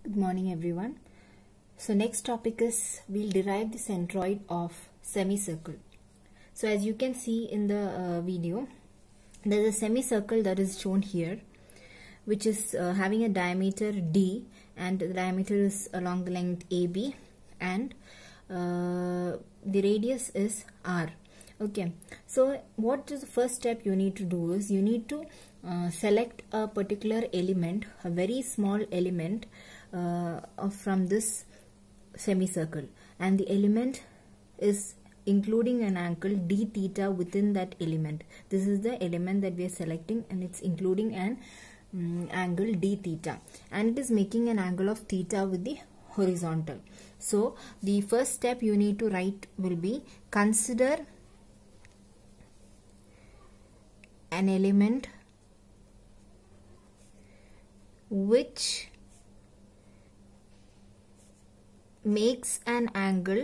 Good morning everyone. So next topic is we'll derive the centroid of semicircle. So as you can see in the video, there is a semicircle that is shown here, which is having a diameter D, and the diameter is along the length AB, and the radius is R. Okay, so what is the first step you need to do is you need to select a particular element, a very small element from this semicircle, and the element is including an angle d theta within that element. This is the element that we are selecting, and it's including an angle d theta, and it is making an angle of theta with the horizontal. So the first step you need to write will be consider an element which makes an angle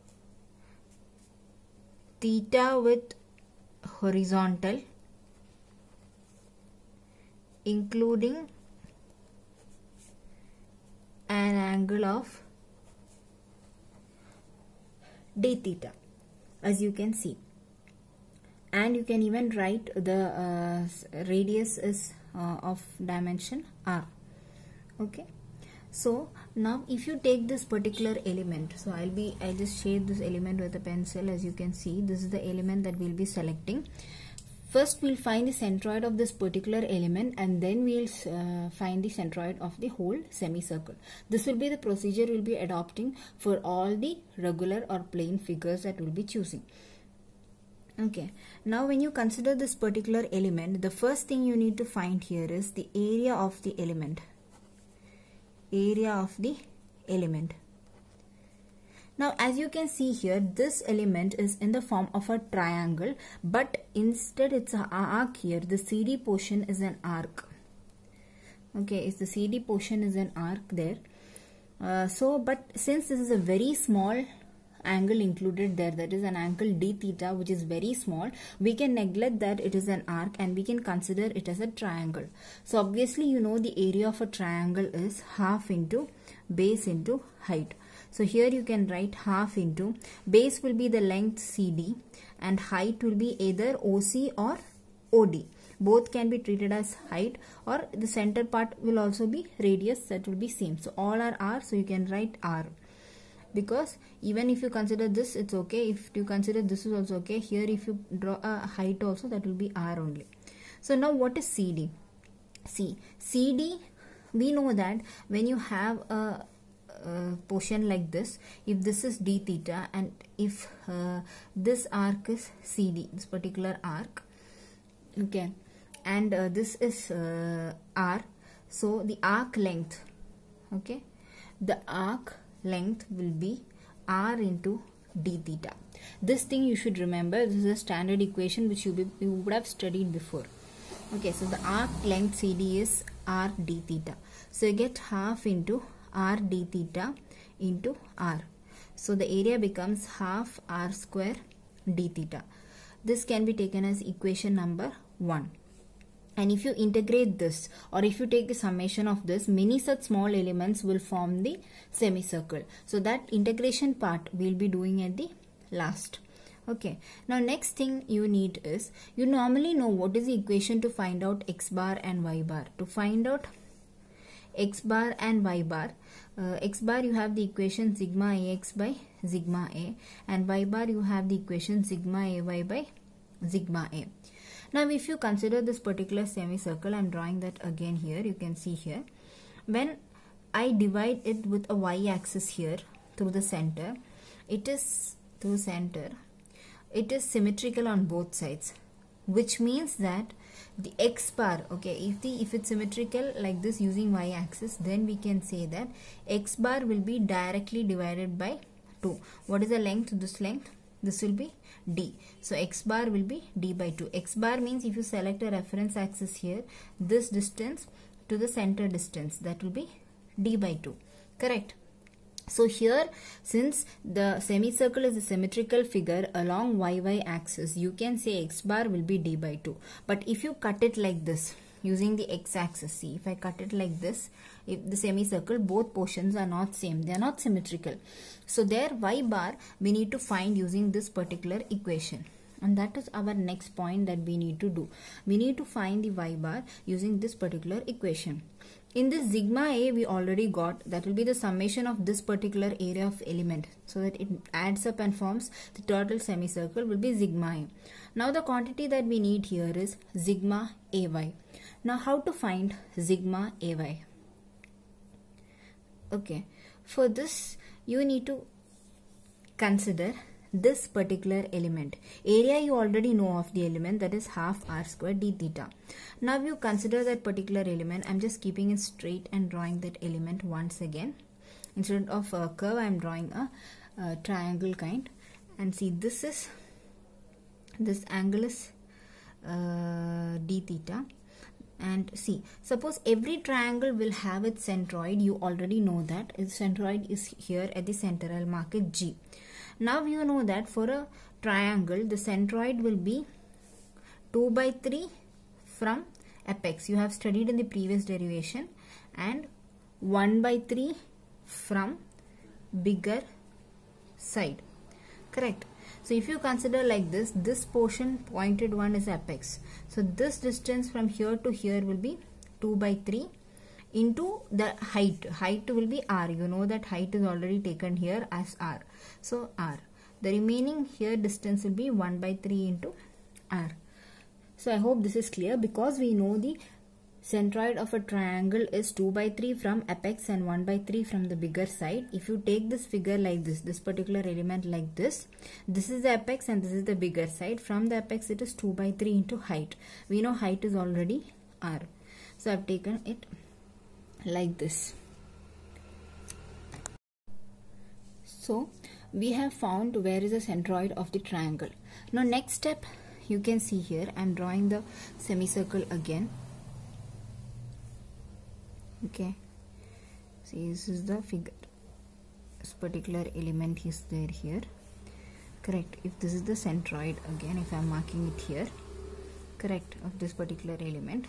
theta with horizontal, including an angle of d theta, as you can see. And you can even write the radius is of dimension r. Okay, so now if you take this particular element, so I just shade this element with a pencil. As you can see, this is the element that we'll be selecting. First we'll find the centroid of this particular element, and then we'll find the centroid of the whole semicircle. This will be the procedure we'll be adopting for all the regular or plane figures that we'll be choosing. Okay, now when you consider this particular element, the first thing you need to find here is the area of the element. Now as you can see here, this element is in the form of a triangle, but instead it's an arc here. The CD portion is an arc. Okay, the CD portion is an arc there. But since this is a very small angle included there, that is an angle d theta, which is very small, we can neglect that it is an arc and we can consider it as a triangle. So obviously you know the area of a triangle is half into base into height. So here you can write half into base will be the length CD, and height will be either OC or OD. Both can be treated as height, or the center part will also be radius, that will be same. So all are R, so you can write R. Because even if you consider this, it's okay. If you consider this is also okay. Here if you draw a height also, that will be R only. So now what is CD? CD, we know that when you have a portion like this, if this is d theta, and if this arc is CD, this particular arc, okay, and this is R, so the arc length, okay, the arc length will be R into d theta. This thing you should remember. This is a standard equation which you would have studied before. Okay, so the arc length CD is R d theta. So you get half into R d theta into R. So the area becomes half R square d theta. This can be taken as equation number 1. And if you integrate this, or if you take the summation of this, many such small elements will form the semicircle. So that integration part we'll be doing at the last. Okay, now next thing you need is, you normally know what is the equation to find out x bar and y bar. To find out x bar and y bar, x bar you have the equation sigma ax by sigma a, and y bar you have the equation sigma ay by sigma a. Now if you consider this particular semicircle, I am drawing that again here. You can see here, when I divide it with a y-axis here through the center, it is symmetrical on both sides, which means that the x bar, okay, if it's symmetrical like this using y-axis, then we can say that x bar will be directly divided by 2. What is the length? This length, this will be d. So x bar will be d by 2. X bar means if you select a reference axis here, this distance to the center distance, that will be d by 2. Correct? So here, since the semicircle is a symmetrical figure along y axis, you can say x bar will be d by 2. But if you cut it like this, using the x-axis. See, if I cut it like this, if the semicircle, both portions are not same, they are not symmetrical. So their y bar we need to find using this particular equation. And that is our next point that we need to do. We need to find the y bar using this particular equation. In this sigma A we already got, that will be the summation of this particular area of element, so that it adds up and forms the total semicircle will be sigma A. Now the quantity that we need here is sigma AY. Now how to find sigma AY? Okay, for this you need to consider this particular element. Area you already know of the element, that is half r square d theta. Now you consider that particular element. I'm just keeping it straight and drawing that element once again. Instead of a curve, I'm drawing a triangle kind. And see, this angle is d theta. And see, suppose every triangle will have its centroid. You already know that its centroid is here at the center. I'll mark it G. Now you know that for a triangle, the centroid will be 2/3 from apex. You have studied in the previous derivation, and 1/3 from bigger side. Correct. So if you consider like this portion pointed one is apex. So this distance from here to here will be 2/3 into the height. Height will be r. You know that height is already taken here as r. So r. The remaining here distance will be 1/3 into r. So I hope this is clear, because we know the centroid of a triangle is 2/3 from apex and 1/3 from the bigger side. If you take this figure like this particular element like this is the apex and this is the bigger side. From the apex it is 2/3 into height. We know height is already r. So I've taken it like this. So we have found where is the centroid of the triangle. Now next step, you can see here I'm drawing the semicircle again. Okay, see, this is the figure. This particular element is there here. Correct. If this is the centroid again, if I'm marking it here, correct, of this particular element,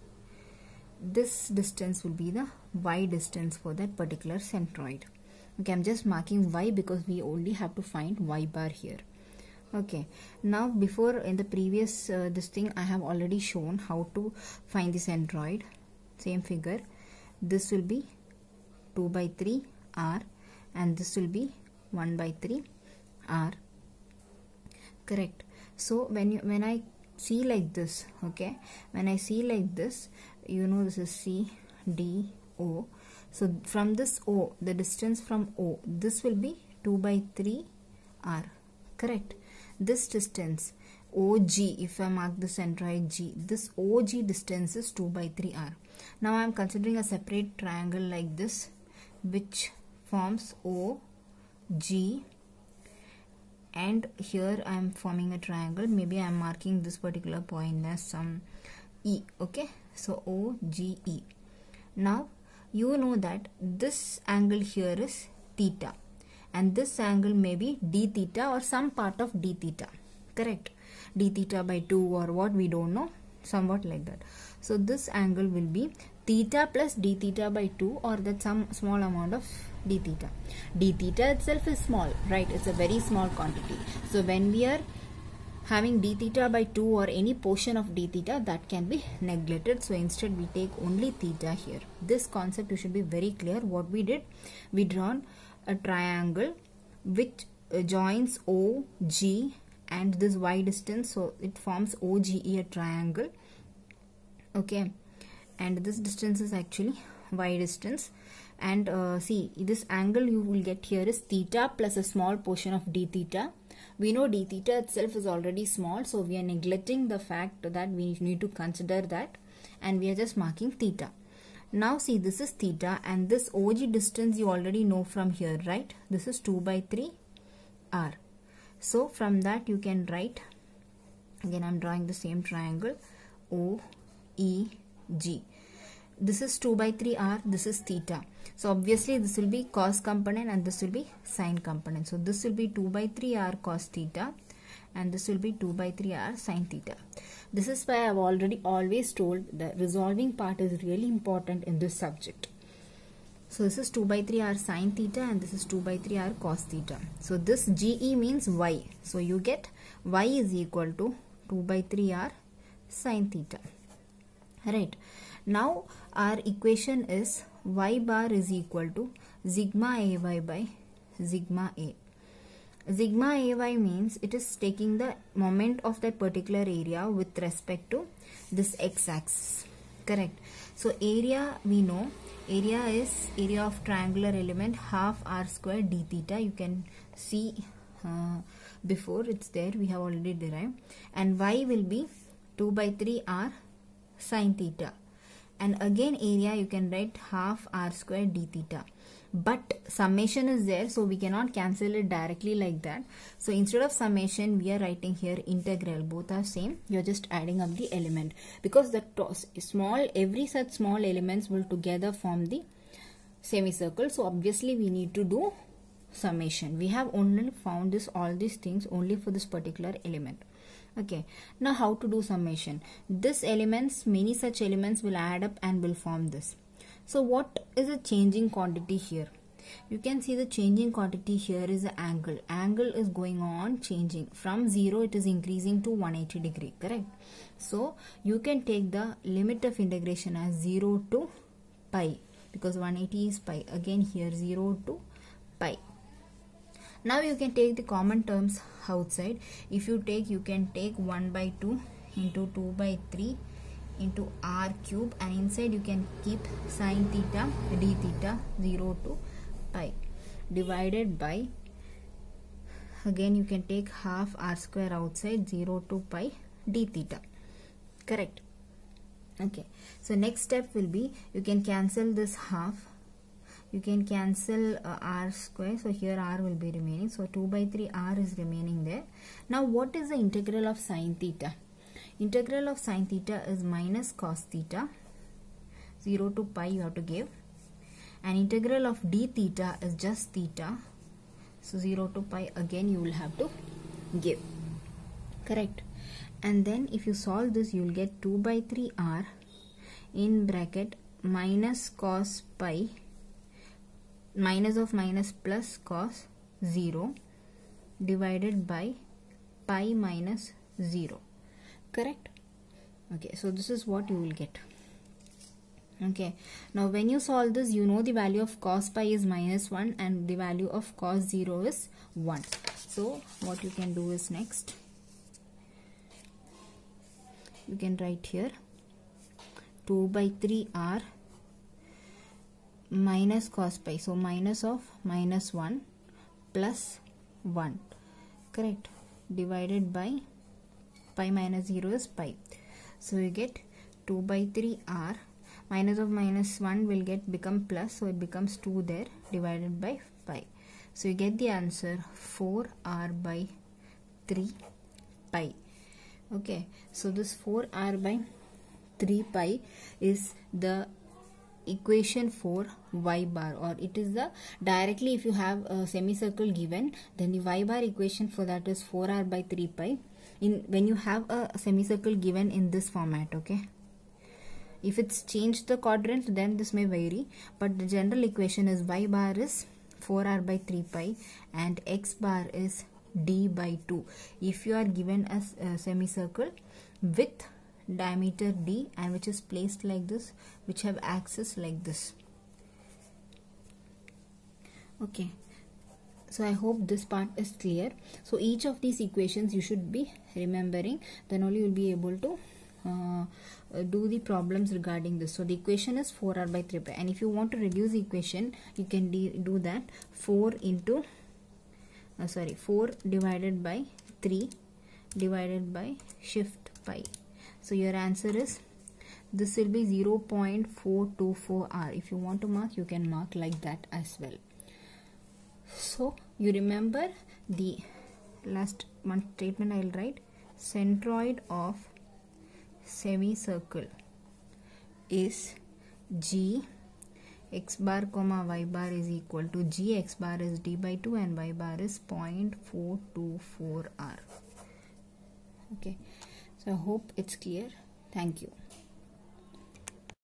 this distance will be the y distance for that particular centroid. Okay, I'm just marking y because we only have to find y bar here. Okay, now before in the previous this thing I have already shown how to find the centroid. Same figure. This will be 2/3 r and this will be 1/3 r. Correct. So when I see like this, okay, when I see like this, you know this is C, D, O. So from this O, the distance from O, this will be 2/3 r. Correct. This distance OG, if I mark the centroid G, this OG distance is 2/3 r. Now I am considering a separate triangle like this, which forms OG, and here I am forming a triangle. Maybe I am marking this particular point as some E. Okay, so OGE. Now you know that this angle here is theta, and this angle may be d theta or some part of d theta. Correct. D theta by 2 or what, we don't know, somewhat like that. So this angle will be theta plus d theta by 2, or that some small amount of d theta. D theta itself is small, right? It's a very small quantity. So when we are having d theta by 2 or any portion of d theta, that can be neglected. So instead we take only theta here. This concept you should be very clear. What we did, we drawn a triangle which joins OG and this y distance, so it forms OGE, a triangle. Okay, and this distance is actually y distance, and see, this angle you will get here is theta plus a small portion of d theta. We know d theta itself is already small, so we are neglecting the fact that we need to consider that, and we are just marking theta. Now see, this is theta, and this OG distance you already know from here, right? This is 2/3 r. So from that you can write, again I'm drawing the same triangle, OEG. This is 2/3 r, this is theta. So obviously this will be cos component and this will be sine component. So this will be 2/3 r cos theta, and this will be 2 by 3 r sine theta. This is why I have always told the resolving part is really important in this subject. So this is 2 by 3 r sine theta and this is 2 by 3 r cos theta. So this GE means y. So you get y is equal to 2 by 3 r sine theta. Right. Now our equation is y bar is equal to sigma ay by sigma a. Sigma ay means it is taking the moment of that particular area with respect to this x-axis. Correct. So area, we know area is area of triangular element half r square d theta. You can see before it's there, we have already derived, and y will be 2 by 3 r sine theta, and again area you can write half r square d theta, but summation is there, so we cannot cancel it directly like that. So instead of summation we are writing here integral. Both are same, you are just adding up the element, because the every such small elements will together form the semicircle. So obviously we need to do summation. We have only found all these things only for this particular element. Okay, now how to do summation? This elements, many such elements will add up and will form this. So what is the changing quantity here? You can see the changing quantity here is the angle. Angle is going on changing. From 0 it is increasing to 180 degree, correct? So you can take the limit of integration as 0 to pi, because 180 is pi. Again here 0 to pi. Now you can take the common terms outside. If you take, you can take 1 by 2 into 2 by 3 into r cube, and inside you can keep sine theta d theta 0 to pi divided by, again you can take half r square outside, 0 to pi d theta. Correct. Okay, so next step will be, you can cancel this half. You can cancel r square, so here r will be remaining, so 2 by 3 r is remaining there. Now what is the integral of sine theta? Integral of sine theta is minus cos theta, 0 to pi you have to give, and integral of d theta is just theta, so 0 to pi again you will have to give. Correct. And then if you solve this, you will get 2 by 3 r in bracket minus cos pi, minus of minus plus cos 0 divided by pi minus 0. Correct. Okay, so this is what you will get. Okay, now when you solve this, you know the value of cos pi is minus 1 and the value of cos 0 is 1. So what you can do is, next you can write here 2 by 3 r minus cos pi, so minus of minus 1 plus 1, correct, divided by pi minus 0 is pi. So you get 2 by 3 r, minus of minus 1 will become plus, so it becomes 2 there, divided by pi. So you get the answer 4 r by 3 pi. Okay, so this 4 r by 3 pi is the equation for y bar, or it is the directly, if you have a semicircle given, then the y bar equation for that is 4r by 3 pi when you have a semicircle given in this format. Okay, if it's changed the quadrant, then this may vary, but the general equation is y bar is 4r by 3 pi and x bar is d by 2 if you are given a semicircle with diameter d and which is placed like this, which have axis like this. Okay, so I hope this part is clear. So each of these equations you should be remembering, then only you will be able to do the problems regarding this. So the equation is 4r by 3 pi, and if you want to reduce the equation, you can do that 4 divided by 3 divided by shift pi. So your answer is, this will be 0.424 r. If you want to mark, you can mark like that as well. So you remember the last one statement I will write, centroid of semicircle is g x bar comma y bar is equal to g, x bar is d by 2 and y bar is 0.424 r. Okay, so I hope it's clear. Thank you.